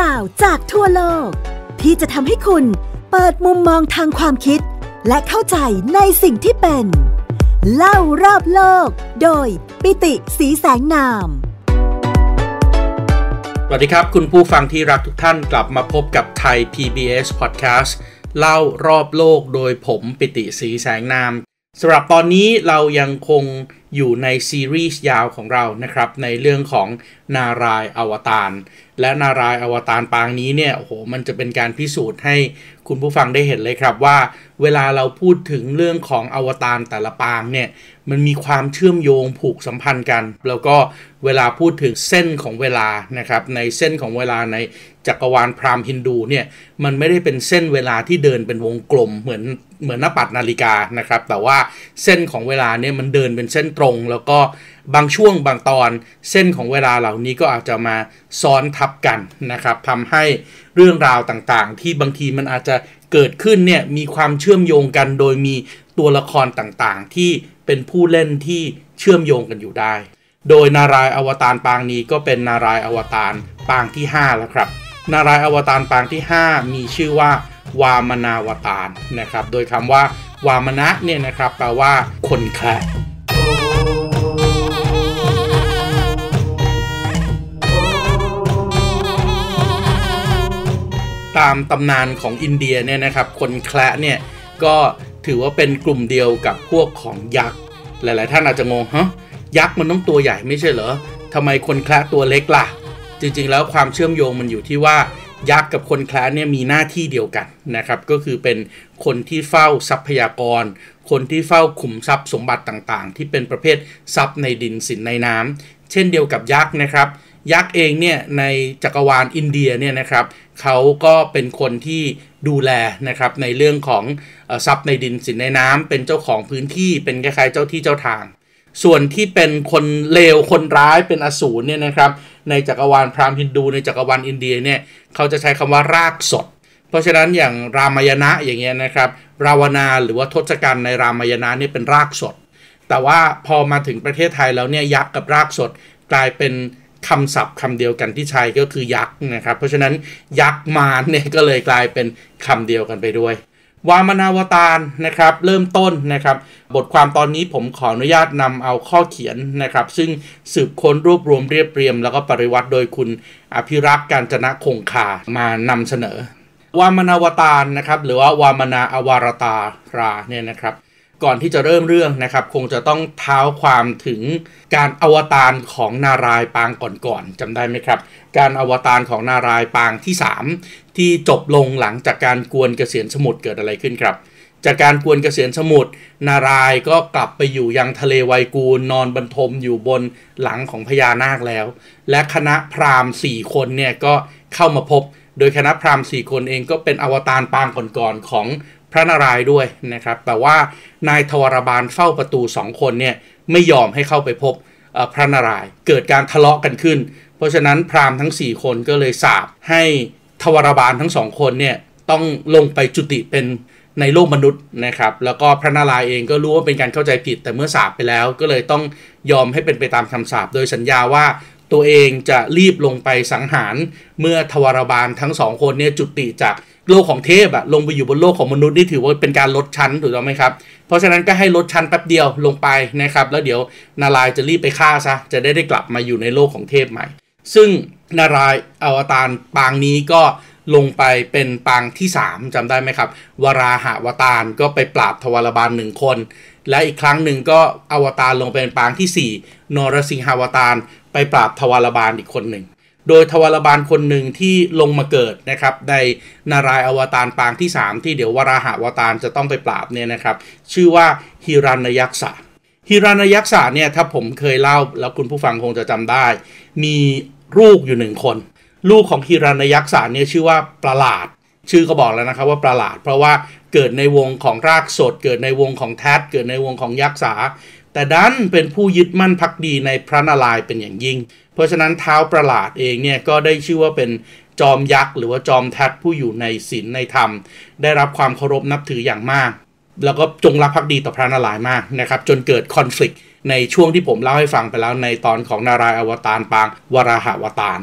าวจากทั่วโลกที่จะทำให้คุณเปิดมุมมองทางความคิดและเข้าใจในสิ่งที่เป็นเล่ารอบโลกโดยปิติ ศรีแสงนามสวัสดีครับคุณผู้ฟังที่รักทุกท่านกลับมาพบกับไทย PBS Podcast เล่ารอบโลกโดยผมปิติ ศรีแสงนามสำหรับตอนนี้เรายังคงอยู่ในซีรีส์ยาวของเรานะครับในเรื่องของนารายณ์อวตารและนารายณ์อวตารปางนี้เนี่ยโอ้โหมันจะเป็นการพิสูจน์ให้คุณผู้ฟังได้เห็นเลยครับว่าเวลาเราพูดถึงเรื่องของอวตารแต่ละปางเนี่ยมันมีความเชื่อมโยงผูกสัมพันธ์กันแล้วก็เวลาพูดถึงเส้นของเวลานะครับในเส้นของเวลาในจักรวาลพราหมณ์ฮินดูเนี่ยมันไม่ได้เป็นเส้นเวลาที่เดินเป็นวงกลมเหมือนหน้าปัดนาฬิกานะครับแต่ว่าเส้นของเวลาเนี่ยมันเดินเป็นเส้นตรงแล้วก็บางช่วงบางตอนเส้นของเวลาเหล่านี้ก็อาจจะมาซ้อนทับกันนะครับทำให้เรื่องราวต่างๆที่บางทีมันอาจจะเกิดขึ้นเนี่ยมีความเชื่อมโยงกันโดยมีตัวละครต่างๆที่เป็นผู้เล่นที่เชื่อมโยงกันอยู่ได้โดยนารายณ์อวตารปางนี้ก็เป็นนารายณ์อวตารปางที่5แล้วครับนารายณ์อวตารปางที่5มีชื่อว่าวามนาวตารนะครับโดยคำว่าวามนะเนี่ยนะครับแปลว่าคนแคระตามตำนานของอินเดียเนี่ยนะครับคนแคระเนี่ยก็ถือว่าเป็นกลุ่มเดียวกับพวกของยักษ์หลายๆท่านอาจจะงงฮะยักษ์มันต้องตัวใหญ่ไม่ใช่เหรอทำไมคนแคระตัวเล็กล่ะจริงๆแล้วความเชื่อมโยงมันอยู่ที่ว่ายักษ์กับคนแคระเนี่ยมีหน้าที่เดียวกันนะครับก็คือเป็นคนที่เฝ้าทรัพยากรคนที่เฝ้าขุมทรัพย์สมบัติต่างๆที่เป็นประเภททรัพย์ในดินสินในน้ำเช่นเดียวกับยักษ์นะครับยักษ์เองเนี่ยในจักรวาลอินเดียเนี่ยนะครับเขาก็เป็นคนที่ดูแลนะครับในเรื่องของทรัพย์ในดินสินในน้ำเป็นเจ้าของพื้นที่เป็นคล้ายๆเจ้าที่เจ้าทางส่วนที่เป็นคนเลวคนร้ายเป็นอสูรเนี่ยนะครับในจักรวาลพราหมณ์ฮินดูในจักรวาลอินเดียเนี่ยเขาจะใช้คำว่ารากสดเพราะฉะนั้นอย่างรามายณะอย่างเงี้ยนะครับราวณาหรือว่าทศกัณฐ์ในรามายณะเนี่ยเป็นรากสดแต่ว่าพอมาถึงประเทศไทยแล้วเนี่ยยักษ์กับรากสดกลายเป็นคำศัพท์คำเดียวกันที่ใช้ก็คือยักษ์นะครับเพราะฉะนั้นยักษ์มารเนี่ยก็เลยกลายเป็นคำเดียวกันไปด้วยวามนาวตารนะครับเริ่มต้นนะครับบทความตอนนี้ผมขออนุญาตนำเอาข้อเขียนนะครับซึ่งสืบค้นรวบรวมเรียบเรียงแล้วก็ปริวัติโดยคุณอภิรักษ์กาญจนคงคามานำเสนอวามนาวตารนะครับหรือว่าวามนาอวารตาราเนี่ยนะครับก่อนที่จะเริ่มเรื่องนะครับคงจะต้องเท้าความถึงการอวตารของนารายณ์ปางก่อนๆจำได้ไหมครับการอวตารของนารายณ์ปางที่3ที่จบลงหลังจากการกวนเกษียณสมุทรเกิดอะไรขึ้นครับจากการกวนเกษียณสมุทรนารายณ์ก็กลับไปอยู่ยังทะเลไวกูลนอนบรรทมอยู่บนหลังของพญานาคแล้วและคณะพราหมณ์4คนเนี่ยก็เข้ามาพบโดยคณะพราหมณ์4คนเองก็เป็นอวตารปางก่อนๆของพระนารายณ์ด้วยนะครับแต่ว่านายทวารบาลเฝ้าประตู2คนเนี่ยไม่ยอมให้เข้าไปพบพระนารายณ์เกิดการทะเลาะกันขึ้นเพราะฉะนั้นพราหมณ์ทั้ง4คนก็เลยสาปให้ทวารบาลทั้ง2คนเนี่ยต้องลงไปจุติเป็นในโลกมนุษย์นะครับแล้วก็พระนารายณ์เองก็รู้ว่าเป็นการเข้าใจผิดแต่เมื่อสาปไปแล้วก็เลยต้องยอมให้เป็นไปตามคำสาปโดยสัญญาว่าตัวเองจะรีบลงไปสังหารเมื่อทวารบาลทั้ง2คนเนี่ยจุติจากโลกของเทพลงไปอยู่บนโลกของมนุษย์นี่ถือว่าเป็นการลดชั้นถูกต้องไหมครับเพราะฉะนั้นก็ให้ลดชั้นแป๊บเดียวลงไปนะครับแล้วเดี๋ยวนารายณ์จะรีบไปฆ่าซะจะได้กลับมาอยู่ในโลกของเทพใหม่ซึ่งนารายณ์อวตารปางนี้ก็ลงไปเป็นปางที่3จำได้ไหมครับวราหาวตารก็ไปปราบทวารบาล1คนและอีกครั้งหนึ่งก็อวตารลงเป็นปางที่4นรสิงหาวตารไปปราบทวารบาลอีกคนหนึ่งโดยทวารบาลคนหนึ่งที่ลงมาเกิดนะครับในนารายณ์อวตารปางที่3ที่เดี๋ยววราหาวตารจะต้องไปปราบเนี่ยนะครับชื่อว่าหิรัญยักษะหิรัญยักษะเนี่ยถ้าผมเคยเล่าแล้วคุณผู้ฟังคงจะจำได้มีลูกอยู่1คนลูกของหิรัญยักษะเนี่ยชื่อว่าประหลาดชื่อก็บอกแล้วนะครับว่าประหลาดเพราะว่าเกิดในวงของรากสดเกิดในวงของแทสเกิดในวงของยักษาแต่ดันเป็นผู้ยึดมั่นภักดีในพระนารายณ์เป็นอย่างยิ่งเพราะฉะนั้นท้าวประหลาดเองเนี่ยก็ได้ชื่อว่าเป็นจอมยักษ์หรือว่าจอมแทสผู้อยู่ในศีลในธรรมได้รับความเคารพนับถืออย่างมากแล้วก็จงรักภักดีต่อพระนารายณ์มากนะครับจนเกิดคอนฟลิกต์ในช่วงที่ผมเล่าให้ฟังไปแล้วในตอนของนารายณ์อวตารปางวราหาวตาร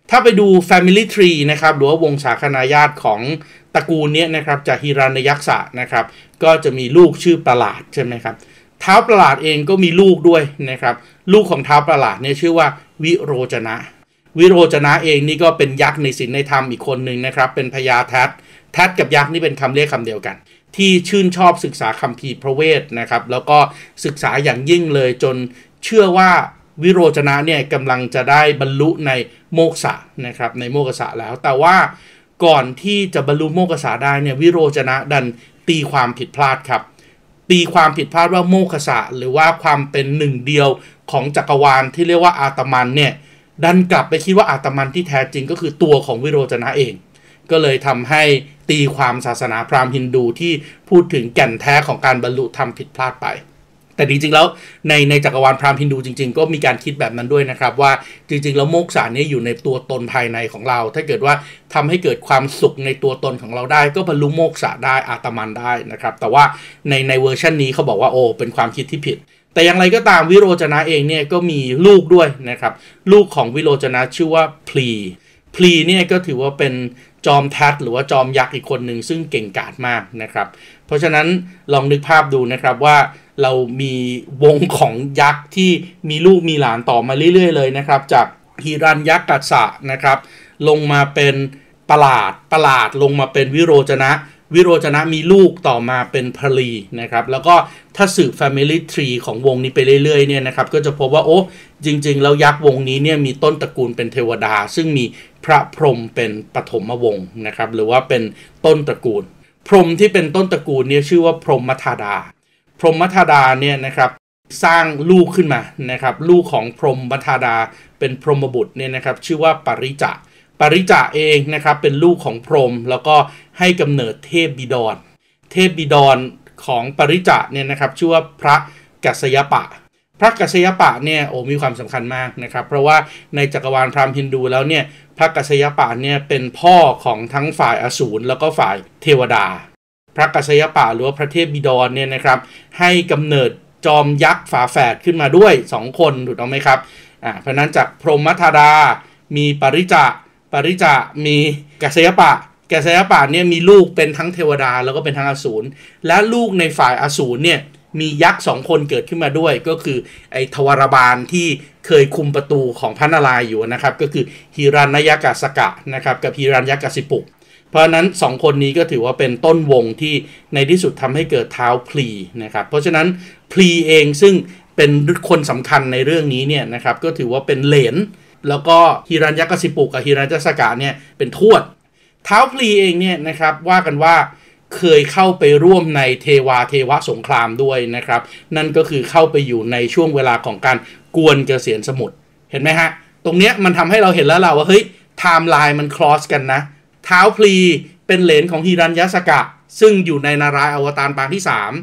ถ้าไปดู Family Tree นะครับหรือว่าวงศาคณาญาติของตระกูลนี้นะครับจากฮิรัญยักษะนะครับก็จะมีลูกชื่อประหลาดใช่ไหมครับท้าวประหลาดเองก็มีลูกด้วยนะครับลูกของท้าวประหลาดเนี่ยชื่อว่าวิโรจนะเองนี่ก็เป็นยักษ์ในศีลในธรรมอีกคนหนึ่งนะครับเป็นพญาแทดกับยักษ์นี่เป็นคำเรียกคำเดียวกันที่ชื่นชอบศึกษาคัมภีร์พระเวทนะครับแล้วก็ศึกษาอย่างยิ่งเลยจนเชื่อว่าวิโรจนะเนี่ยกำลังจะได้บรรลุในโมกษะนะครับในโมกษะแล้วแต่ว่าก่อนที่จะบรรลุโมกษะได้เนี่ยวิโรจนะดันตีความผิดพลาดครับตีความผิดพลาดว่าโมกษะหรือว่าความเป็นหนึ่งเดียวของจักรวาลที่เรียกว่าอาตมันเนี่ยดันกลับไปคิดว่าอาตมันที่แท้จริงก็คือตัวของวิโรจนะเองก็เลยทำให้ตีความศาสนาพราหมณ์ฮินดูที่พูดถึงแก่นแท้ของการบรรลุธรรมผิดพลาดไปแต่จริงๆแล้วในจักรวาลพราหมณ์ฮินดูจริงๆก็มีการคิดแบบนั้นด้วยนะครับว่าจริงๆแล้วโมกษะนี้อยู่ในตัวตนภายในของเราถ้าเกิดว่าทำให้เกิดความสุขในตัวตนของเราได้ก็บรรลุโมกษะได้อาตมันได้นะครับแต่ว่าในเวอร์ชันนี้เขาบอกว่าโอ้เป็นความคิดที่ผิดแต่อย่างไรก็ตามวิโรจนะเองเนี่ยก็มีลูกด้วยนะครับลูกของวิโรจนะชื่อว่าพลีเนี่ยก็ถือว่าเป็นจอมแทดหรือว่าจอมยักษ์อีกคนหนึ่งซึ่งเก่งกาจมากนะครับเพราะฉะนั้นลองนึกภาพดูนะครับว่าเรามีวงของยักษ์ที่มีลูกมีหลานต่อมาเรื่อยๆเลยนะครับจากฮิรัญยักษะนะครับลงมาเป็นประหลาดลงมาเป็นวิโรจนะมีลูกต่อมาเป็นพลีนะครับแล้วก็ถ้าสืบ Family Tree ของวงนี้ไปเรื่อยๆเนี่ยนะครับก็จะพบว่าโอ้จริงๆแล้วยักษ์วงนี้เนี่ยมีต้นตระกูลเป็นเทวดาซึ่งมีพระพรหมเป็นปฐมวงศ์นะครับหรือว่าเป็นต้นตระกูลพรหมที่เป็นต้นตระกูลเนี่ยชื่อว่าพรหมธาดาเนี่ยนะครับสร้างลูกขึ้นมานะครับลูกของพรหมธาดาเป็นพรหมบุตรเนี่ยนะครับชื่อว่าปริจะเองนะครับเป็นลูกของพรหมแล้วก็ให้กำเนิดเทพบิดรของปริจะเนี่ยนะครับชื่อว่าพระกัสสยปะเนี่ยโอ้มีความสำคัญมากนะครับเพราะว่าในจักรวาลพราหมณ์ฮินดูแล้วเนี่ยพระกัสสยปะเนี่ยเป็นพ่อของทั้งฝ่ายอสูรแล้วก็ฝ่ายเทวดาพระกัสสยปะหรือว่าพระเทพบิดรเนี่ยนะครับให้กำเนิดจอมยักษ์ฝาแฝดขึ้นมาด้วย2คนถูกต้องไหมครับเพราะนั้นจากพรหมธาดามีปริจะมีกัสสยปะเนี่ยมีลูกเป็นทั้งเทวดาแล้วก็เป็นทั้งอสูรและลูกในฝ่ายอสูรเนี่ยมียักษ์2คนเกิดขึ้นมาด้วยก็คือไอ้ทวารบาลที่เคยคุมประตูของพระนารายณ์อยู่นะครับก็คือฮิรัญยกัสสกะนะครับกับฮิรัญยกัสสิปุเพราะนั้น2คนนี้ก็ถือว่าเป็นต้นวงที่ในที่สุดทำให้เกิดท้าวพลีนะครับเพราะฉะนั้นพลีเองซึ่งเป็นคนสำคัญในเรื่องนี้เนี่ยนะครับก็ถือว่าเป็นเหลนแล้วก็ฮิรัญยกัสสิปุกับฮิรัญยกัสสกะเนี่ยเป็นทวดท้าวพลีเองเนี่ยนะครับว่ากันว่าเคยเข้าไปร่วมในเทวสงครามด้วยนะครับนั่นก็คือเข้าไปอยู่ในช่วงเวลาของการกวนเกษียณสมุทรเห็นไหมฮะตรงเนี้ยมันทำให้เราเห็นแล้วว่าเฮ้ยไทม์ไลน์มันคลอสกันนะท้าวพลีเป็นเหลนของฮิรัญยสกะซึ่งอยู่ในนารายณ์อวตารปางที่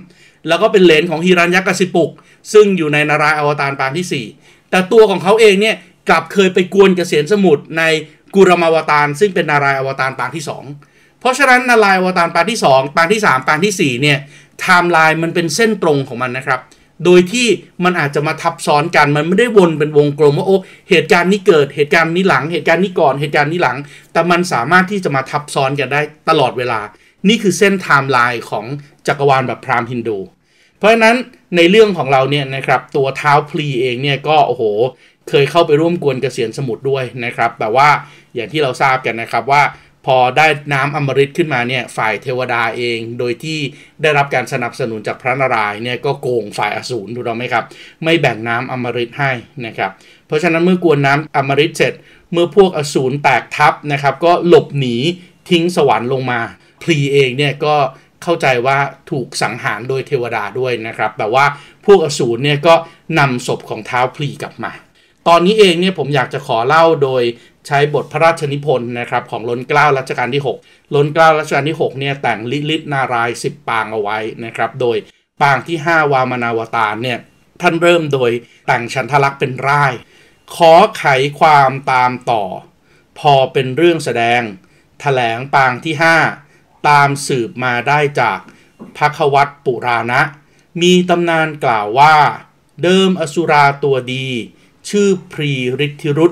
3แล้วก็เป็นเหลนของฮิรัญยกัสสิปุซึ่งอยู่ในนารายณ์อวตารปางที่4แต่ตัวของเขาเองเนี่ยกลับเคยไปกวนเกษียณสมุทรในกุรมาวตารซึ่งเป็นนารายณ์อวตารปางที่2เพราะฉะนั้นนารายณ์อวตารปางที่2ปางที่3ปางที่4เนี่ยไทม์ไลน์มันเป็นเส้นตรงของมันนะครับโดยที่มันอาจจะมาทับซ้อนกันมันไม่ได้วนเป็นวงกลมว่าโอ้เหตุการณ์นี้เกิดเหตุการณ์นี้หลังเหตุการณ์นี้ก่อนเหตุการณ์นี้หลังแต่มันสามารถที่จะมาทับซ้อนกันได้ตลอดเวลานี่คือเส้นไทม์ไลน์ของจักรวาลแบบพราหมณ์ฮินดูเพราะฉะนั้นในเรื่องของเราเนี่ยนะครับตัวท้าวพลีเองเนี่ยก็โอ้โหเคยเข้าไปร่วมกวนเกษียณสมุทรด้วยนะครับแต่ว่าอย่างที่เราทราบกันนะครับว่าพอได้น้ำอมฤตขึ้นมาเนี่ยฝ่ายเทวดาเองโดยที่ได้รับการสนับสนุนจากพระนารายณ์เนี่ยก็โกงฝ่ายอสูรถูกต้องไหมครับไม่แบ่งน้ำอมฤตให้นะครับเพราะฉะนั้นเมื่อกวนน้ำอมฤตเสร็จเมื่อพวกอสูรแตกทัพนะครับก็หลบหนีทิ้งสวรรค์ลงมาพลีเองเนี่ยก็เข้าใจว่าถูกสังหารโดยเทวดาด้วยนะครับแต่ว่าพวกอสูรเนี่ยก็นำศพของท้าวพลีกลับมาตอนนี้เองเนี่ยผมอยากจะขอเล่าโดยใช้บทพระราชนิพนธ์นะครับของล้นเกล้ารัชกาลที่6ล้นเกล้ารัชกาลที่6เนี่ยแต่งลิศนารายณ์10ปางเอาไว้นะครับโดยปางที่5วามนาวตารเนี่ยท่านเริ่มโดยแต่งฉันทลักษณ์เป็นร่ายขอไขความตามต่อพอเป็นเรื่องแสดงแถลงปางที่5ตามสืบมาได้จากภควตปุราณะมีตำนานกล่าวว่าเดิมอสุราตัวดีชื่อพรีฤทธิรุต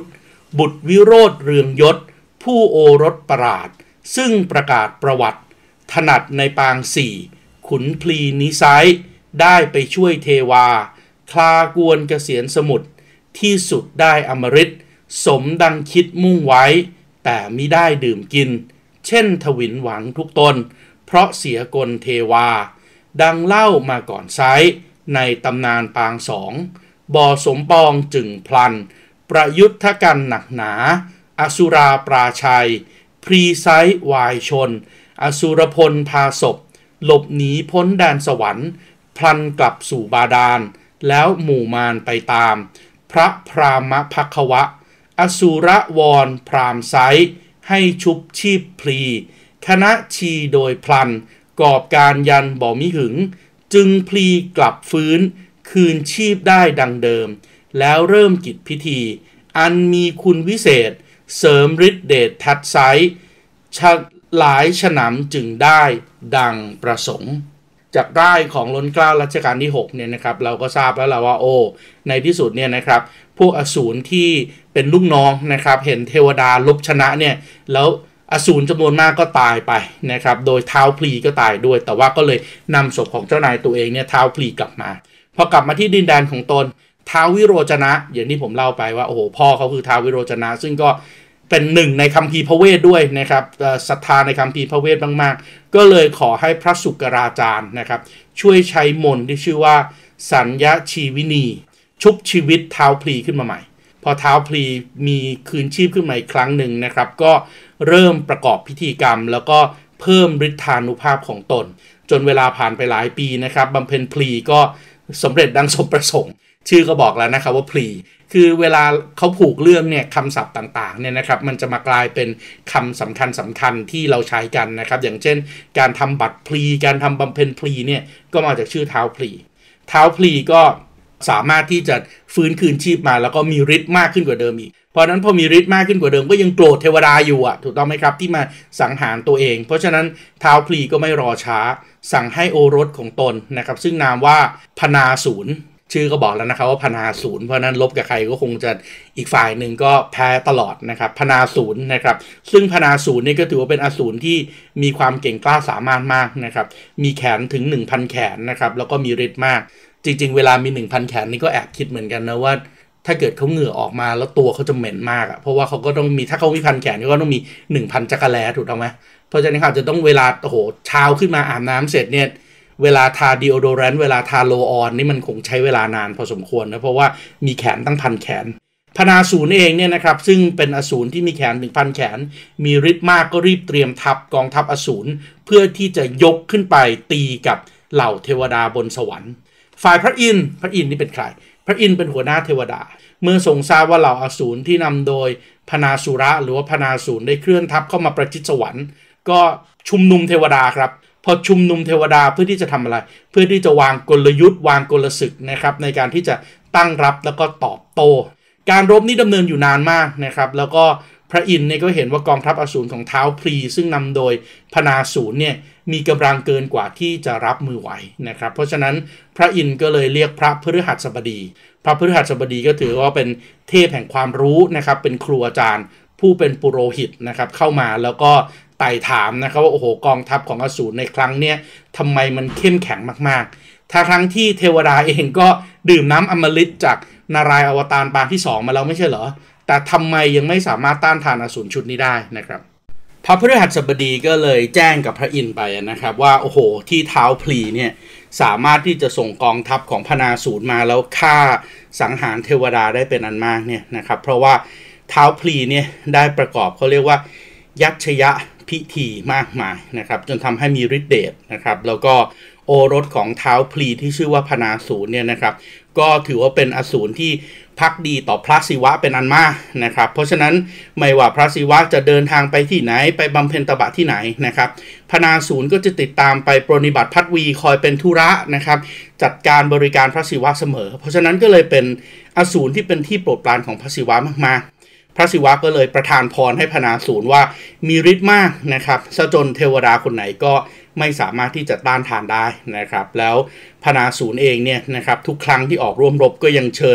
บุตรวิโรธเรืองยศผู้โอรสประหลาดซึ่งประกาศประวัติถนัดในปางสี่ขุนพลีนิสัยได้ไปช่วยเทวาคลากวนเกษียณสมุทรที่สุดได้อมฤตสมดังคิดมุ่งไว้แต่มิได้ดื่มกินเช่นทวินหวังทุกตนเพราะเสียกลเทวาดังเล่ามาก่อนไซในตำนานปางสองบ่อสมปองจึงพลันประยุทธกันหนักหนาอสุราปราชัยพรีไซวายชนอสุรพลพาศพหลบหนีพ้นแดนสวรรค์พลันกลับสู่บาดาลแล้วหมู่มารไปตามพระพรามภัควะอสุรวรพรามไซให้ชุบชีพพลีคณะชีโดยพลันกอบการยันบ่มิหึงจึงพลีกลับฟื้นคืนชีพได้ดังเดิมแล้วเริ่มกิจพิธีอันมีคุณวิเศษเสริมฤทธิเดชทัดไซหลายฉนำจึงได้ดังประสงค์จากได้ของล้นเกล้ารัชกาลที่6เนี่ยนะครับเราก็ทราบแล้วล่ะว่าในที่สุดเนี่ยนะครับพวกอสูรที่เป็นลูกน้องนะครับเห็นเทวดาลบชนะเนี่ยแล้วอสูรจำนวนมากก็ตายไปนะครับโดยท้าวพลีก็ตายด้วยแต่ว่าก็เลยนำศพของเจ้านายตัวเองเนี่ยท้าวพลีกลับมาพอกลับมาที่ดินแดนของตนท้าววิโรจนะอย่างที่ผมเล่าไปว่าพ่อเขาคือท้าววิโรจนะซึ่งก็เป็นหนึ่งในคัมภีร์พระเวทด้วยนะครับศรัทธาในคัมภีร์พระเวทมากๆก็เลยขอให้พระสุกราจารย์นะครับช่วยใช้มนต์ที่ชื่อว่าสัญญชีวินีชุบชีวิตท้าวพลีขึ้นมาใหม่พอท้าวพลีมีคืนชีพขึ้นมาอีกครั้งหนึ่งนะครับก็เริ่มประกอบพิธีกรรมแล้วก็เพิ่มฤทธานุภาพของตนจนเวลาผ่านไปหลายปีนะครับบำเพ็ญพลีก็สำเร็จดังสมประสงค์ชื่อก็บอกแล้วนะครับว่าพลีคือเวลาเขาผูกเรื่องเนี่ยคำศัพท์ต่างๆเนี่ยนะครับมันจะมากลายเป็นคำสำคัญที่เราใช้กันนะครับอย่างเช่นการทำบัตรพลีการทำบำเพ็ญพลีเนี่ยก็มาจากชื่อท้าวพลีท้าวพลีก็สามารถที่จะฟื้นคืนชีพมาแล้วก็มีฤทธิ์มากขึ้นกว่าเดิมอีกเพราะนั้นพอมีฤทธิ์มากขึ้นกว่าเดิมก็ยังโกรธเทวดาอยู่ถูกต้องไหมครับที่มาสังหารตัวเองเพราะฉะนั้นท้าวพลีก็ไม่รอช้าสั่งให้โอรสของตนนะครับซึ่งนามว่าพนาสูรชื่อก็บอกแล้วนะครับว่าพนาสูรเพราะนั้นลบกับใครก็คงจะอีกฝ่ายหนึ่งก็แพ้ตลอดนะครับพนาสูรนะครับซึ่งพนาสูรนี่ก็ถือว่าเป็นอสูรที่มีความเก่งกล้าสามารถมากนะครับมีแขนถึง 1,000 แขนนะครับแล้วก็มีฤทธิ์มากจริงๆเวลามี 1,000 แขนนี่ก็แอบคิดเหมือนกันนะว่าถ้าเกิดเขาเหงื่อออกมาแล้วตัวเขาจะเหม็นมากเพราะว่าเขาก็ต้องมีถ้าเขามี 1,000 แขนก็ต้องมี 1,000 จักรแลถูกต้องไหมเพราะฉะนั้นเขาจะต้องเวลาเช้าขึ้นมาอาบน้ำเสร็จเนี่ยเวลาทาดีโอโดแรนต์เวลาทาโลออนนี่มันคงใช้เวลานานพอสมควรนะเพราะว่ามีแขนตั้ง 1,000 แขนพนาสูรเองเนี่ยนะครับซึ่งเป็นอสูรที่มีแขนถึง 1,000 แขนมีฤทธิ์มากก็รีบเตรียมทัพกองทัพอสูรเพื่อที่จะยกขึ้นไปตีกับเหล่าเทวดาบนสวรรค์ฝ่ายพระอินทร์นี่เป็นใครพระอินทร์เป็นหัวหน้าเทวดาเมื่อทรงทราบว่าเหล่าอสูรที่นำโดยพนาสุระหรือว่าพนาสูรได้เคลื่อนทัพเข้ามาประชิดสวรรค์ก็ชุมนุมเทวดาครับพอชุมนุมเทวดาเพื่อที่จะทำอะไรเพื่อที่จะวางกลยุทธ์วางกลศึกนะครับในการที่จะตั้งรับแล้วก็ตอบโต้การรบนี้ดำเนินอยู่นานมากนะครับแล้วก็พระอินทร์เนี่ยก็เห็นว่ากองทัพอสูรของท้าวพลีซึ่งนำโดยพนาสูรเนี่ยมีกำลังเกินกว่าที่จะรับมือไหวนะครับเพราะฉะนั้นพระอินทร์ก็เลยเรียกพระพฤหัสบดีพระพฤหัสบดีก็ถือว่าเป็นเทพแห่งความรู้นะครับเป็นครูอาจารย์ผู้เป็นปุโรหิตนะครับเข้ามาแล้วก็ไต่ถามนะครับว่ากองทัพของอสูรในครั้งเนี้ยทำไมมันเข้มแข็งมากๆทั้งที่เทวดาเองก็ดื่มน้ำอมฤตจากนารายณ์อวตารปางที่2มาแล้วไม่ใช่เหรอแต่ทำไมยังไม่สามารถต้านทานอสูรชุดนี้ได้นะครับพระพฤหัสบดีก็เลยแจ้งกับพระอินทร์ไปนะครับว่าที่ท้าวพลีเนี่ยสามารถที่จะส่งกองทัพของพนาสูรมาแล้วฆ่าสังหารเทวดาได้เป็นอันมากเนี่ยนะครับเพราะว่าท้าวพลีเนี่ยได้ประกอบเขาเรียกว่ายัชยะพิธีมากมายนะครับจนทำให้มีฤทธิ์เดชนะครับแล้วก็โอรสของท้าวพลีที่ชื่อว่าพนาสูรเนี่ยนะครับก็ถือว่าเป็นอสูรที่ภักดีต่อพระศิวะเป็นอันมากนะครับเพราะฉะนั้นไม่ว่าพระศิวะจะเดินทางไปที่ไหนไปบำเพ็ญตบะที่ไหนนะครับพนาสูรก็จะติดตามไปปรนนิบัติพัดวีคอยเป็นธุระนะครับจัดการบริการพระศิวะเสมอเพราะฉะนั้นก็เลยเป็นอสูรที่เป็นที่โปรดปรานของพระศิวะมากๆพระศิวะก็เลยประทานพรให้พนาสูรว่ามีฤทธิ์มากนะครับซะจนเทวดาคนไหนก็ไม่สามารถที่จะต้านทานได้นะครับแล้วพนาสูรเองเนี่ยนะครับทุกครั้งที่ออกร่วมรบก็ยังเชิญ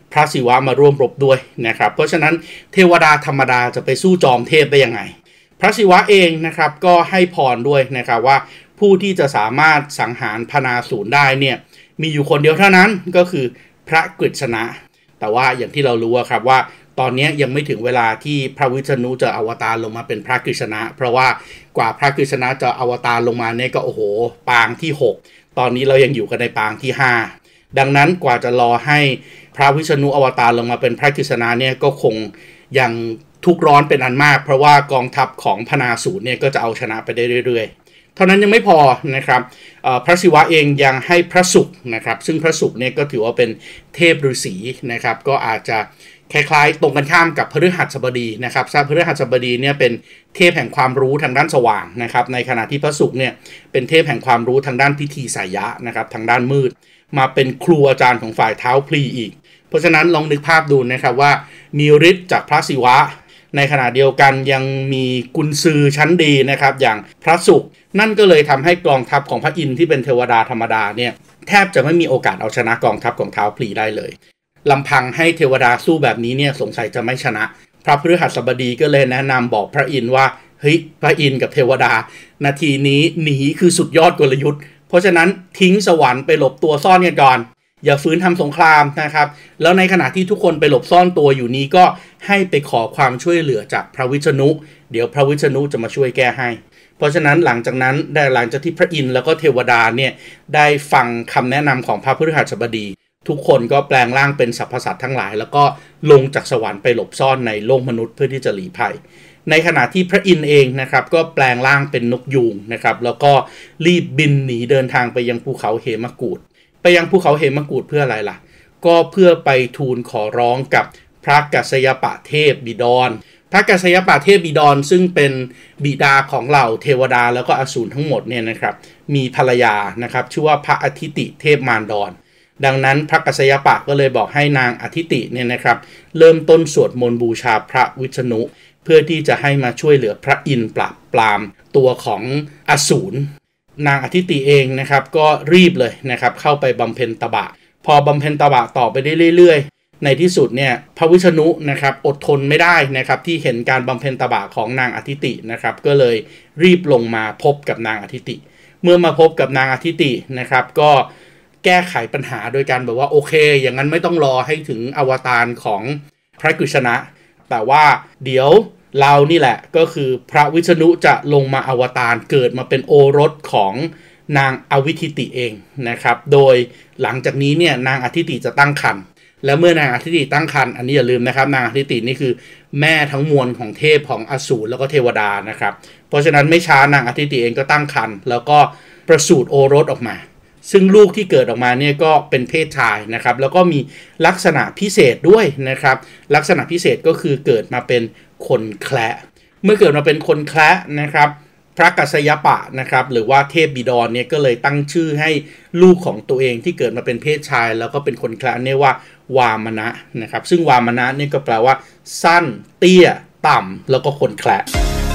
พระศิวะมาร่วมรบด้วยนะครับเพราะฉะนั้นเทวดาธรรมดาจะไปสู้จอมเทพได้ยังไงพระศิวะเองนะครับก็ให้พรด้วยนะครับว่าผู้ที่จะสามารถสังหารพนาสูรได้เนี่ยมีอยู่คนเดียวเท่านั้นก็คือพระกฤษณะแต่ว่าอย่างที่เรารู้ครับว่าตอนนี้ยังไม่ถึงเวลาที่พระวิษณุจะอวตารลงมาเป็นพระกฤษณะเพราะว่ากว่าพระกฤษณะจะอวตารลงมาเนี่ยก็โอ้โหปางที่6ตอนนี้เรายังอยู่กันในปางที่5ดังนั้นกว่าจะรอให้พระวิษณุอวตารลงมาเป็นพระกฤษณะเนี่ยก็คงยังทุกข์ร้อนเป็นอันมากเพราะว่ากองทัพของพนาสูรเนี่ยก็จะเอาชนะไปได้เรื่อยๆเท่านั้นยังไม่พอนะครับพระศิวะเองยังให้พระศุกร์นะครับซึ่งพระศุกร์เนี่ยก็ถือว่าเป็นเทพฤาษีนะครับก็อาจจะคล้ายๆตรงกันข้ามกับพฤหัสบดีนะครับพฤหัสบดีเนี่ยเป็นเทพแห่งความรู้ทางด้านสว่างนะครับในขณะที่พระศุกร์เนี่ยเป็นเทพแห่งความรู้ทางด้านพิธีสายะนะครับทางด้านมืดมาเป็นครูอาจารย์ของฝ่ายท้าวพลีอีกเพราะฉะนั้นลองนึกภาพดูนะครับว่ามีฤทธิ์จากพระศิวะในขณะเดียวกันยังมีกุญซือชั้นดีนะครับอย่างพระศุกร์นั่นก็เลยทำให้กองทัพของพระอินทร์ที่เป็นเทวดาธรรมดาเนี่ยแทบจะไม่มีโอกาสเอาชนะกองทัพของท้าวพลีได้เลยลำพังให้เทวดาสู้แบบนี้เนี่ยสงสัยจะไม่ชนะพระพฤหัสบดีก็เลยแนะนำบอกพระอินทร์ว่าเฮ้ยพระอินทร์กับเทวดานาทีนี้หนีคือสุดยอดกลยุทธ์เพราะฉะนั้นทิ้งสวรรค์ไปหลบตัวซ่อนกันก่อนอย่าฝืนทำสงครามนะครับแล้วในขณะที่ทุกคนไปหลบซ่อนตัวอยู่นี้ก็ให้ไปขอความช่วยเหลือจากพระวิษณุเดี๋ยวพระวิษณุจะมาช่วยแก้ให้เพราะฉะนั้นหลังจากที่พระอินทร์แล้วก็เทวดาเนี่ยได้ฟังคำแนะนำของพระพฤหัสบดีทุกคนก็แปลงร่างเป็นสรรพสัตว์ทั้งหลายแล้วก็ลงจากสวรรค์ไปหลบซ่อนในโลกมนุษย์เพื่อที่จะหลีภัยในขณะที่พระอินทร์เองนะครับก็แปลงร่างเป็นนกยูงนะครับแล้วก็รีบบินหนีเดินทางไปยังภูเขาเหมกูฏไปยังภูเขาเหมกูฏเพื่ออะไรล่ะก็เพื่อไปทูลขอร้องกับพระกัสสยปะเทพบิดรพระกัสสยปะเทพบิดรซึ่งเป็นบิดาของเหล่าเทวดาแล้วก็อสูรทั้งหมดเนี่ยนะครับมีภรรยานะครับชื่อว่าพระอทิติเทพมารดรดังนั้นพระกัสสยปะก็เลยบอกให้นางอทิติเนี่ยนะครับเริ่มต้นสวดมนต์บูชาพระวิษณุเพื่อที่จะให้มาช่วยเหลือพระอินทร์ปราบปรามตัวของอสูรนางอทิติเองนะครับก็รีบเลยนะครับเข้าไปบำเพ็ญตบะพอบำเพ็ญตบะต่อไปได้เรื่อยๆในที่สุดเนี่ยพระวิษณุนะครับอดทนไม่ได้นะครับที่เห็นการบำเพ็ญตบะของนางอทิตินะครับก็เลยรีบลงมาพบกับนางอทิติเมื่อมาพบกับนางอทิตินะครับก็แก้ไขปัญหาโดยการบอกว่าโอเคอย่างนั้นไม่ต้องรอให้ถึงอวตารของพระกฤษณะแต่ว่าเดี๋ยวเรานี่แหละก็คือพระวิษณุจะลงมาอวตารเกิดมาเป็นโอรสของนางอวิทิติเองนะครับโดยหลังจากนี้เนี่ยนางอทิติจะตั้งครรภ์และเมื่อนางอทิติตั้งครรภ์อันนี้อย่าลืมนะครับนางอทิตินี่คือแม่ทั้งมวลของเทพของอสูรแล้วก็เทวดานะครับเพราะฉะนั้นไม่ช้านางอทิติเองก็ตั้งครรภ์แล้วก็ประสูติโอรสออกมาซึ่งลูกที่เกิดออกมาเนี่ยก็เป็นเพศชายนะครับแล้วก็มีลักษณะพิเศษด้วยนะครับลักษณะพิเศษก็คือเกิดมาเป็นคนแคระเมื่อเกิดมาเป็นคนแคระนะครับพระกัสสยปะนะครับหรือว่าเทพบิดรเนี่ยก็เลยตั้งชื่อให้ลูกของตัวเองที่เกิดมาเป็นเพศชายแล้วก็เป็นคนแคระเนี่ยว่าวามนะนะครับซึ่งวามนะเนี่ยก็แปลว่าสั้นเตี้ยต่ำแล้วก็คนแคระ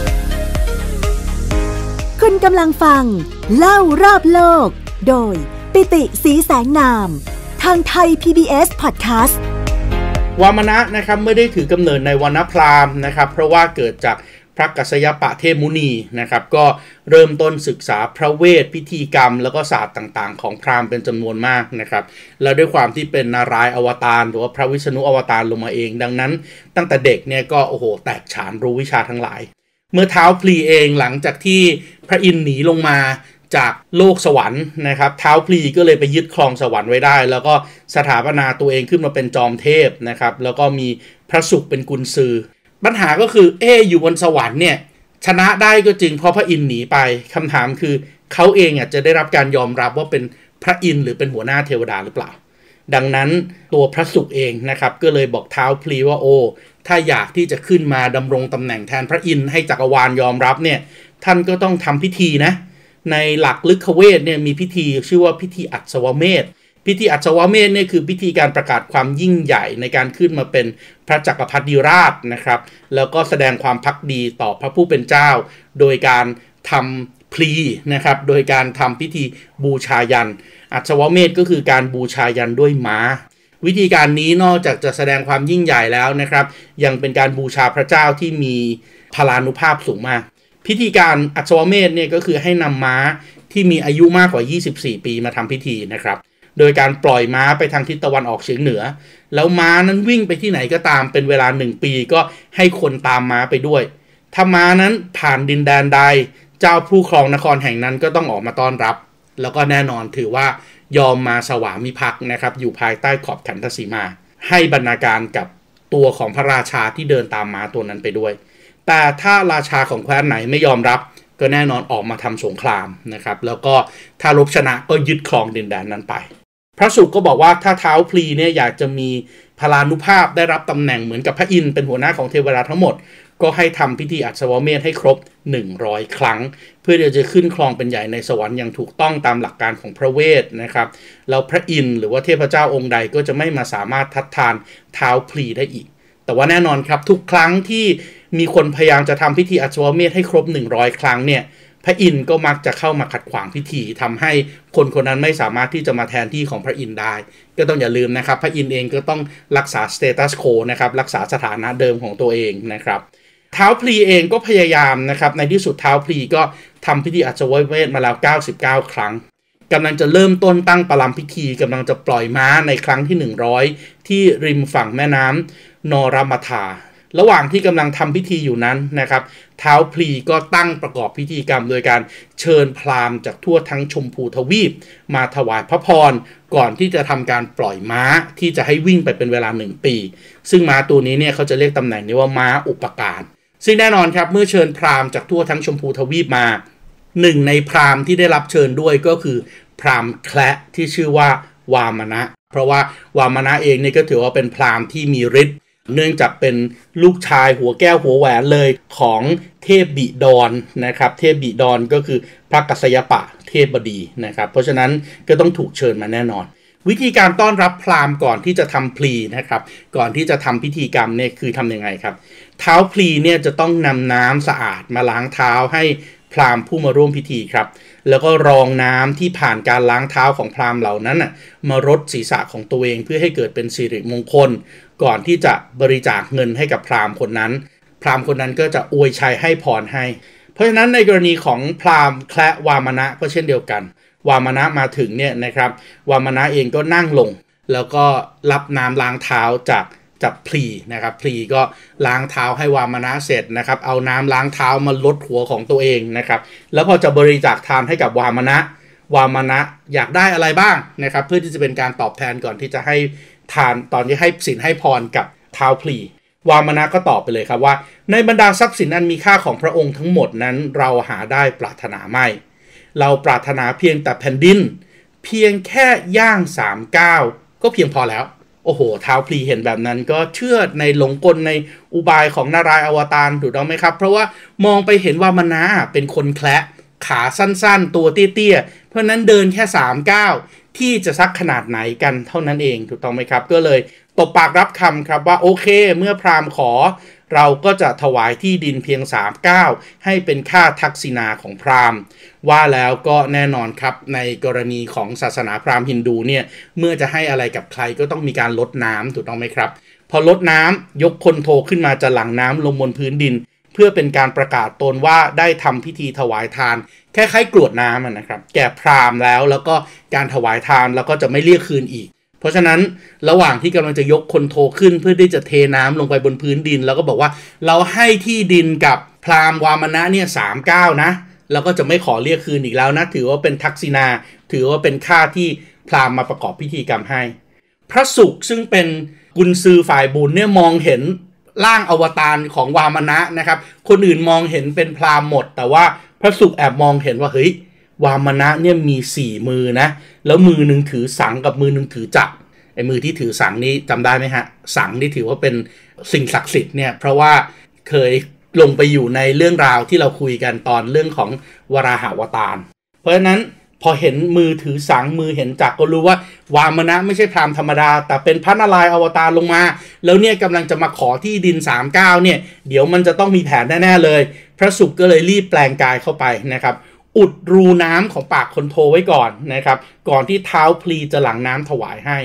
คุณกำลังฟังเล่ารอบโลกโดยปิติศรีแสงนามทางไทย PBS Podcast วามนะนะครับไม่ได้ถือกำเนิดในวรรณพราหมณ์นะครับเพราะว่าเกิดจากพระกัสสยปะเทพมุนีนะครับก็เริ่มต้นศึกษาพระเวทพิธีกรรมแล้วก็ศาสตร์ต่างๆของพราหมณ์เป็นจำนวนมากนะครับแล้วด้วยความที่เป็นนารายณ์อวตารหรือว่าพระวิษณุอวตารลงมาเองดังนั้นตั้งแต่เด็กเนี่ยก็โอ้โหแตกฉานรู้วิชาทั้งหลายเมื่อท้าวพลีเองหลังจากที่พระอินทร์หนีลงมาจากโลกสวรรค์นะครับท้าวพลีก็เลยไปยึดครองสวรรค์ไว้ได้แล้วก็สถาปนาตัวเองขึ้นมาเป็นจอมเทพนะครับแล้วก็มีพระศุกร์เป็นกุญซือปัญหาก็คืออยู่บนสวรรค์เนี่ยชนะได้ก็จริงเพราะพระอินทร์หนีไปคำถามคือเขาเองจะได้รับการยอมรับว่าเป็นพระอินทร์หรือเป็นหัวหน้าเทวดาหรือเปล่าดังนั้นตัวพระศุกร์เองนะครับก็เลยบอกท้าวพลีว่าถ้าอยากที่จะขึ้นมาดำรงตำแหน่งแทนพระอินทร์ให้จักรวาลยอมรับเนี่ยท่านก็ต้องทำพิธีนะในหลักฤกขเวทเนี่ยมีพิธีชื่อว่าพิธีอัศวเมธพิธีอัศวเมธเนี่ยคือพิธีการประกาศความยิ่งใหญ่ในการขึ้นมาเป็นพระจักรพรรดิราชนะครับแล้วก็แสดงความภักดีต่อพระผู้เป็นเจ้าโดยการทำพลีนะครับโดยการทำพิธีบูชายัญอัศวเมธก็คือการบูชายัญด้วยม้าวิธีการนี้นอกจากจะแสดงความยิ่งใหญ่แล้วนะครับยังเป็นการบูชาพระเจ้าที่มีพลานุภาพสูงมากพิธีการอัศวเมธเนี่ยก็คือให้นำม้าที่มีอายุมากกว่า24ปีมาทำพิธีนะครับโดยการปล่อยม้าไปทางทิศตะวันออกเฉียงเหนือแล้วม้านั้นวิ่งไปที่ไหนก็ตามเป็นเวลา1ปีก็ให้คนตามม้าไปด้วยถ้าม้านั้นผ่านดินแดนใดเจ้าผู้ครองนครแห่งนั้นก็ต้องออกมาต้อนรับแล้วก็แน่นอนถือว่ายอมมาสวามิภักดิ์นะครับอยู่ภายใต้ขอบขันธสีมาให้บรรณาการกับตัวของพระราชาที่เดินตามม้าตัวนั้นไปด้วยแต่ถ้าราชาของแคว้นไหนไม่ยอมรับก็แน่นอนออกมาทำสงครามนะครับแล้วก็ถ้ารบชนะก็ยึดครองดินแดนนั้นไปพระสุกก็บอกว่าถ้าท้าวพลีเนี่ยอยากจะมีพลานุภาพได้รับตำแหน่งเหมือนกับพระอินทร์เป็นหัวหน้าของเทวดาทั้งหมดก็ให้ทำพิธีอัศวเมธให้ครบ100ครั้งเพื่อจะขึ้นครองเป็นใหญ่ในสวรรค์อย่างถูกต้องตามหลักการของพระเวทนะครับแล้วพระอินทร์หรือว่าเทพเจ้าองค์ใดก็จะไม่มาสามารถทัดทานท้าวพลีได้อีกแต่ว่าแน่นอนครับทุกครั้งที่มีคนพยายามจะทำพิธีอัศวเมธให้ครบ100ครั้งเนี่ยพระอินทร์ก็มักจะเข้ามาขัดขวางพิธีทำให้คนคนนั้นไม่สามารถที่จะมาแทนที่ของพระอินทร์ได้ก็ต้องอย่าลืมนะครับพระอินทร์เองก็ต้องรักษาสเตตัสโคนะครับรักษาสถานะเดิมของตัวเองนะครับท้าวพลีเองก็พยายามนะครับในที่สุดท้าวพลีก็ทำพิธีอัศวเมธมาแล้ว99ครั้งกำลังจะเริ่มต้นตั้งปรำพิธีกำลังจะปล่อยม้าในครั้งที่100ที่ริมฝั่งแม่น้ำนรมัทาระหว่างที่กำลังทำพิธีอยู่นั้นนะครับท้าวพลีก็ตั้งประกอบพิธีกรรมโดยการเชิญพราหมณ์จากทั่วทั้งชมพูทวีปมาถวายพระพรก่อนที่จะทำการปล่อยม้าที่จะให้วิ่งไปเป็นเวลา1ปีซึ่งม้าตัวนี้เนี่ยเขาจะเรียกตำแหน่งนี้ว่าม้าอุปการซึ่งแน่นอนครับเมื่อเชิญพราหมณ์จากทั่วทั้งชมพูทวีปมาหนึ่งในพราหมณ์ที่ได้รับเชิญด้วยก็คือพราหมณ์แคละที่ชื่อว่าวามนะเพราะว่าวามนะเองนี่ก็ถือว่าเป็นพราหมณ์ที่มีฤทธิ์เนื่องจากเป็นลูกชายหัวแก้วหัวแหวนเลยของเทพบิดรนะครับเทพบิดรก็คือพระกัสสยปะเทพบดีนะครับเพราะฉะนั้นก็ต้องถูกเชิญมาแน่นอนวิธีการต้อนรับพราหมณ์ก่อนที่จะทำพลีนะครับก่อนที่จะทำพิธีกรรมเนี่ยคือทำยังไงครับเท้าพลีเนี่ยจะต้องนำน้ำสะอาดมาล้างเท้าให้พราหมณ์ผู้มาร่วมพิธีครับแล้วก็รองน้ำที่ผ่านการล้างเท้าของพราหมณ์เหล่านั้นมารดศีรษะของตัวเองเพื่อให้เกิดเป็นสิริมงคลก่อนที่จะบริจาคเงินให้กับพราหมณ์คนนั้นพราหมณ์คนนั้นก็จะอวยชัยให้พรให้เพราะฉะนั้นในกรณีของพราหมณ์แคละวามนะก็เช่นเดียวกันวามนะมาถึงเนี่ยนะครับวามนะเองก็นั่งลงแล้วก็รับน้ำล้างเท้าจากพลีนะครับพลีก็ล้างเท้าให้วามนะเสร็จนะครับเอาน้ำล้างเท้ามาลดหัวของตัวเองนะครับแล้วพอจะบริจาคทานให้กับวามนะอยากได้อะไรบ้างนะครับเพื่อที่จะเป็นการตอบแทนก่อนที่จะให้ทานตอนที่ให้สินให้พรกับเท้าพลีวามนะก็ตอบไปเลยครับว่าในบรรดาทรัพย์สินอันมีค่าของพระองค์ทั้งหมดนั้นเราหาได้ปรารถนาไม่เราปรารถนาเพียงแต่แผ่นดินเพียงแค่ย่าง3 ก้าวก็เพียงพอแล้วโอ้โหท้าวพลีเห็นแบบนั้นก็เชื่อในหลงกลในอุบายของนารายณ์อวตารถูกต้องไหมครับเพราะว่ามองไปเห็นว่ามนะเป็นคนแคละขาสั้นๆตัวเตี้ยๆเพราะนั้นเดินแค่3 ก้าวที่จะซักขนาดไหนกันเท่านั้นเองถูกต้องไหมครับก็เลยตบปากรับคำครับว่าโอเคเมื่อพราหมณ์ขอเราก็จะถวายที่ดินเพียง3 ก้าวให้เป็นค่าทักษิณาของพราหมณ์ว่าแล้วก็แน่นอนครับในกรณีของศาสนาพราหมณ์ฮินดูเนี่ยเมื่อจะให้อะไรกับใครก็ต้องมีการลดน้ำถูกต้องไหมครับพอลดน้ำยกคนโทขึ้นมาจะหลั่งน้ำลงบนพื้นดินเพื่อเป็นการประกาศตนว่าได้ทำพิธีถวายทานคล้ายๆกรวดน้ำนะครับแก่พราหมณ์แล้วก็การถวายทานแล้วก็จะไม่เรียกคืนอีกเพราะฉะนั้นระหว่างที่กำลังจะยกคนโทขึ้นเพื่อที่จะเทน้ำลงไปบนพื้นดินแล้วก็บอกว่าเราให้ที่ดินกับพราหมณ์วามนะเนี่ย3 ก้าวนะแล้วก็จะไม่ขอเรียกคืนอีกแล้วนะถือว่าเป็นทักษิณาถือว่าเป็นค่าที่พราหมณ์มาประกอบพิธีกรรมให้พระศุกร์ซึ่งเป็นกุญซือฝ่ายบุญเนี่ยมองเห็นร่างอวตารของวามนะนะครับคนอื่นมองเห็นเป็นพราหมณ์หมดแต่ว่าพระศุกร์แอบมองเห็นว่าเฮ้ยวามนะเนี่ยมี4 มือนะแล้วมือหนึ่งถือสังกับมือหนึ่งถือจักรไอ้มือที่ถือสังนี้จำได้ไหมฮะสังนี่ถือว่าเป็นสิ่งศักดิ์สิทธิ์เนี่ยเพราะว่าเคยลงไปอยู่ในเรื่องราวที่เราคุยกันตอนเรื่องของวราหาวตารเพราะฉะนั้นพอเห็นมือถือสังมือเห็นจักรก็รู้ว่าวามนะไม่ใช่พราหมณ์ธรรมดาแต่เป็นพระนารายณ์อวตารลงมาแล้วเนี่ยกำลังจะมาขอที่ดิน3 ก้าวเนี่ยเดี๋ยวมันจะต้องมีแผนแน่ๆเลยพระศุกร์ก็เลยรีบแปลงกายเข้าไปนะครับอุดรูน้ำของปากคนโทไว้ก่อนนะครับก่อนที่เท้าพลีจะหลั่งน้ำถวายให้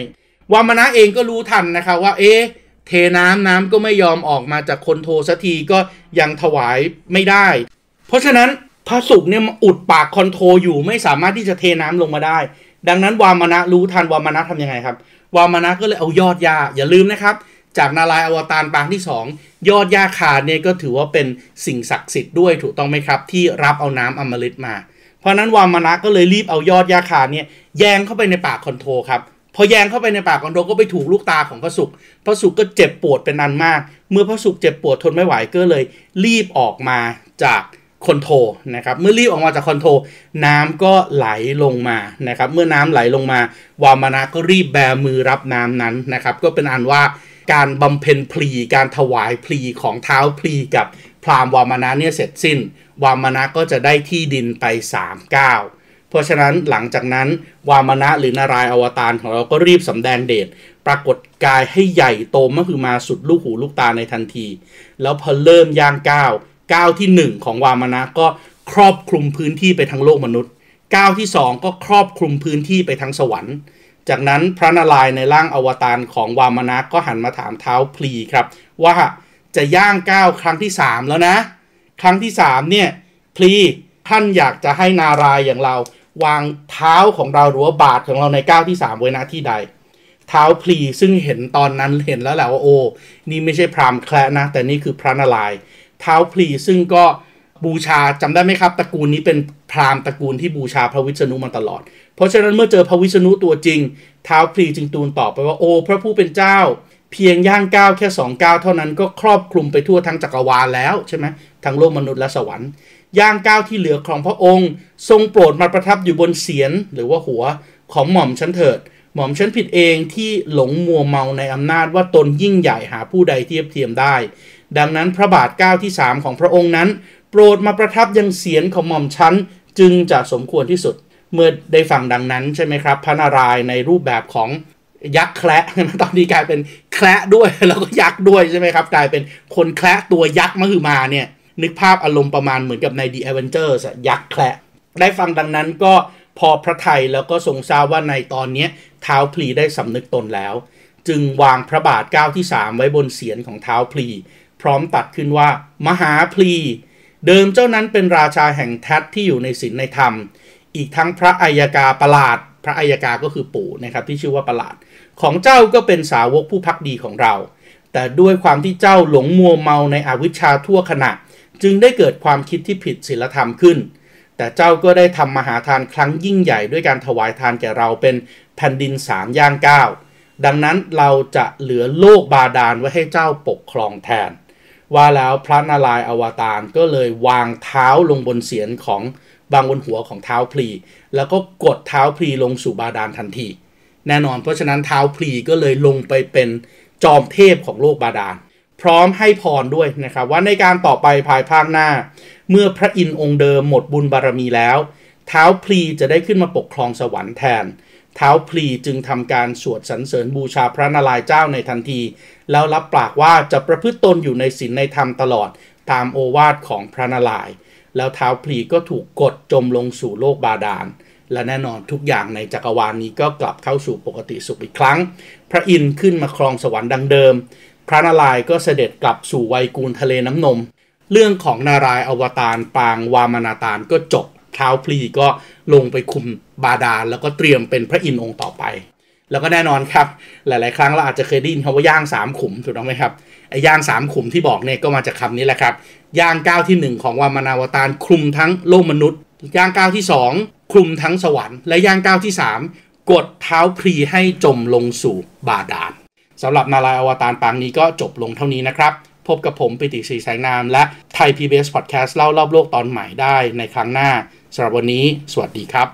วามนะเองก็รู้ทันนะคะว่าเทน้ำก็ไม่ยอมออกมาจากคนโทสักทีก็ยังถวายไม่ได้เพราะฉะนั้นพระศุกร์เนี่ยอุดปากคอนโทอยู่ไม่สามารถที่จะเทน้ำลงมาได้ดังนั้นวามนะรู้ทันวามนะทำยังไงครับวามนะก็เลยเอายอดหญ้าอย่าลืมนะครับจากนารายณ์อวตารปางที่2ยอดหญ้าคาเนี่ยก็ถือว่าเป็นสิ่งศักดิ์สิทธิ์ด้วยถูกต้องไหมครับที่รับเอาน้ำอมฤตมาเพราะนั้นวามนะก็เลยรีบเอายอดหญ้าคาเนี่ยแยงเข้าไปในปากคอนโทครับพอแยงเข้าไปในปากคอนโทก็ไปถูกลูกตาของพระศุกร์พระศุกร์ก็เจ็บปวดเป็นอันมากเมื่อพระศุกร์เจ็บปวดทนไม่ไหวก็เลยรีบออกมาจากคอนโทนะครับเมื่อรีบออกมาจากคอนโทน้ำก็ไหลลงมานะครับเมื่อน้ำไหลลงมาวามนะก็รีบแบมือรับน้ำนั้นนะครับก็เป็นอันว่าการบำเพ็ญพลีการถวายพลีของท้าวพลีกับพราหมณ์วามนะเนี่ยเสร็จสิ้นวามนะก็จะได้ที่ดินไป3 ก้าวเพราะฉะนั้นหลังจากนั้นวามนะหรือนารายณ์อวตารของเราก็รีบสำแดงเดชปรากฏกายให้ใหญ่โตมหึมาสุดลูกหูลูกตาในทันทีแล้วพอเริ่มย่างก้าวที่1ของวามนะก็ครอบคลุมพื้นที่ไปทั้งโลกมนุษย์ก้าวที่2ก็ครอบคลุมพื้นที่ไปทั้งสวรรค์จากนั้นพระนารายณ์ในร่างอวตารของวามนะก็หันมาถามท้าวพลีครับว่าจะย่างก้าวครั้งที่3แล้วนะครั้งที่3เนี่ยพลีท่านอยากจะให้นารายณ์อย่างเราวางเท้าของเราหรือว่าบาทของเราในก้าวที่3ไว้ณที่ใดท้าวพลีซึ่งเห็นตอนนั้นเห็นแล้วแหละว่าโอ้นี่ไม่ใช่พราหมณ์แคระนะแต่นี่คือพระนารายณ์ท้าวพลีซึ่งก็บูชาจำได้ไหมครับตระกูลนี้เป็นพราหมณ์ตระกูลที่บูชาพระวิษณุมาตลอดเพราะฉะนั้นเมื่อเจอพระวิษณุตัวจริงท้าวพลีจึงทูลตอบไปว่าโอ้พระผู้เป็นเจ้าเพียงย่างก้าวแค่2 ก้าวเท่านั้นก็ครอบคลุมไปทั่วทั้งจักรวาลแล้วใช่ไหมทั้งโลกมนุษย์และสวรรค์ย่างก้าวที่เหลือของพระองค์ทรงโปรดมาประทับอยู่บนเศียรหรือว่าหัวของหม่อมฉันเถิดหม่อมฉันผิดเองที่หลงมัวเมาในอำนาจว่าตนยิ่งใหญ่หาผู้ใดเทียบเทียมได้ดังนั้นพระบาทก้าวที่3ของพระองค์นั้นโปรดมาประทับยังเศียรของหม่อมฉันจึงจะสมควรที่สุดเมื่อได้ฟังดังนั้นใช่ไหมครับพระนารายณ์ในรูปแบบของยักษ์แคระตอนนี้กลายเป็นแคระด้วยแล้วก็ยักษ์ด้วยใช่ไหมครับกลายเป็นคนแคระตัวยักษ์มหึมาเนี่ยนึกภาพอารมณ์ประมาณเหมือนกับใน The Avengers ยักษ์แคระได้ฟังดังนั้นก็พอพระทัยแล้วก็ทรงทราบว่าในตอนนี้ท้าวพลีได้สำนึกตนแล้วจึงวางพระบาทก้าวที่3ไว้บนเศียรของท้าวพลีพร้อมตัดขึ้นว่ามหาพลีเดิมเจ้านั้นเป็นราชาแห่งแท้ที่อยู่ในศีลในธรรมอีกทั้งพระอัยกาประหลาดพระอัยกาก็คือปู่นะครับที่ชื่อว่าประหลาดของเจ้าก็เป็นสาวกผู้ภักดีของเราแต่ด้วยความที่เจ้าหลงมัวเมาในอวิชชาทั่วขณะจึงได้เกิดความคิดที่ผิดศีลธรรมขึ้นแต่เจ้าก็ได้ทำมหาทานครั้งยิ่งใหญ่ด้วยการถวายทานแก่เราเป็นแผ่นดิน3 ย่าง 9ดังนั้นเราจะเหลือโลกบาดาลไว้ให้เจ้าปกครองแทนว่าแล้วพระนารายณ์อวตารก็เลยวางเท้าลงบนเศียรของบางบนหัวของท้าวพลีแล้วก็กดเท้าพลีลงสู่บาดาลทันทีแน่นอนเพราะฉะนั้นท้าวพลีก็เลยลงไปเป็นจอมเทพของโลกบาดาลพร้อมให้พรด้วยนะครับว่าในการต่อไปภายภาคหน้าเมื่อพระอินทร์องค์เดิมหมดบุญบารมีแล้วท้าวพลีจะได้ขึ้นมาปกครองสวรรค์แทนท้าวพลีจึงทำการสวดสรรเสริญบูชาพระนารายณ์เจ้าในทันทีแล้วรับปากว่าจะประพฤติตนอยู่ในศีลในธรรมตลอดตามโอวาทของพระนารายณ์แล้วท้าวพลีก็ถูกกดจมลงสู่โลกบาดาลและแน่นอนทุกอย่างในจักรวาลนี้ก็กลับเข้าสู่ปกติสุขอีกครั้งพระอินทร์ขึ้นมาครองสวรรค์ดังเดิมพระนารายณ์ก็เสด็จกลับสู่ไวยกูลทะเลน้ำนมเรื่องของนารายณ์อวตารปางวามนาตารก็จบท้าวพลีก็ลงไปคุมบาดาลแล้วก็เตรียมเป็นพระอินทร์องค์ต่อไปแล้วก็แน่นอนครับหลายๆครั้งเราอาจจะเคยได้ยินคำว่าย่าง3 ขุมถูกต้องไหมครับไอ้ย่าง3 ขุมที่บอกเนี่ยก็มาจากคำนี้แหละครับย่างก้าวที่1ของวามนาวตารคลุมทั้งโลกมนุษย์ย่างก้าวที่2คลุมทั้งสวรรค์และย่างก้าวที่3กดเท้าพลีให้จมลงสู่บาดาลสำหรับนารายณ์อวตารปางนี้ก็จบลงเท่านี้นะครับพบกับผมปิติศรีแสงนามและไทย PBS Podcast เล่ารอบโลกตอนใหม่ได้ในครั้งหน้าสำหรับวันนี้สวัสดีครับ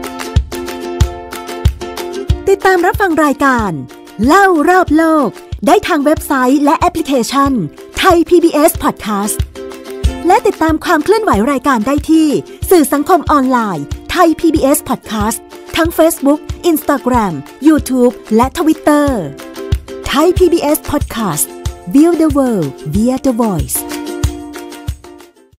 ติดตามรับฟังรายการเล่ารอบโลกได้ทางเว็บไซต์และแอปพลิเคชันไทย PBS Podcast และติดตามความเคลื่อนไหวรายการได้ที่สื่อสังคมออนไลน์ไทย PBS Podcast ทั้ง Facebook, Instagram, YouTube และ Twitter ไทย PBS Podcast Build the World via the Voice